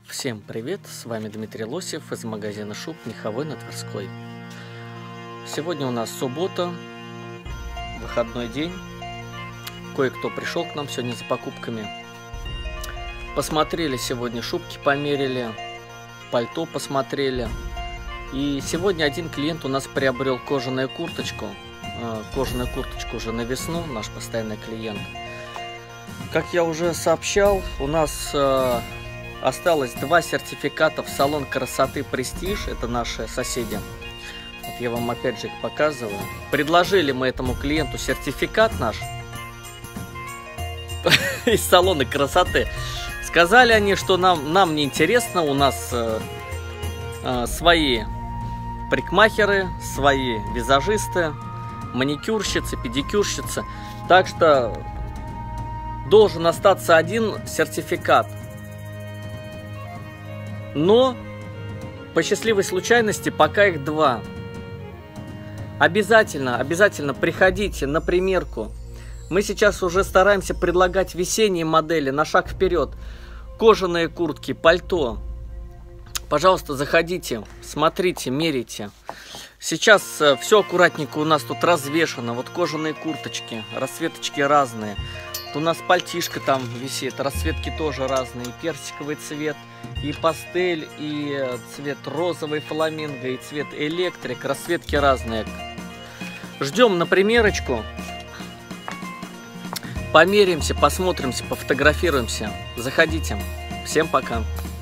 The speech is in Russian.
Всем привет, с вами Дмитрий Лосев из магазина шуб Меховой на Тверской. Сегодня у нас суббота, выходной день. Кое-кто пришел к нам сегодня за покупками. Посмотрели сегодня шубки, померили, пальто посмотрели. И сегодня один клиент у нас приобрел кожаную курточку уже на весну, наш постоянный клиент. Как я уже сообщал, у нас осталось 2 сертификата в салон красоты Престиж, это наши соседи. Вот я вам опять же их показываю. Предложили мы этому клиенту сертификат наш из салона красоты. Сказали они, что нам не интересно, у нас свои парикмахеры, свои визажисты, маникюрщицы, педикюрщицы. Так что должен остаться один сертификат. Но по счастливой случайности пока их 2. Обязательно приходите на примерку. Мы сейчас уже стараемся предлагать весенние модели на шаг вперед. Кожаные куртки, пальто. Пожалуйста, заходите, смотрите, мерите. Сейчас все аккуратненько у нас тут развешано. Вот кожаные курточки, расцветочки разные. У нас пальтишко там висит, расцветки тоже разные. И персиковый цвет, и пастель, и цвет розовый фламинго, и цвет электрик. Расцветки разные. Ждем на примерочку. Померяемся, посмотримся, пофотографируемся. Заходите. Всем пока.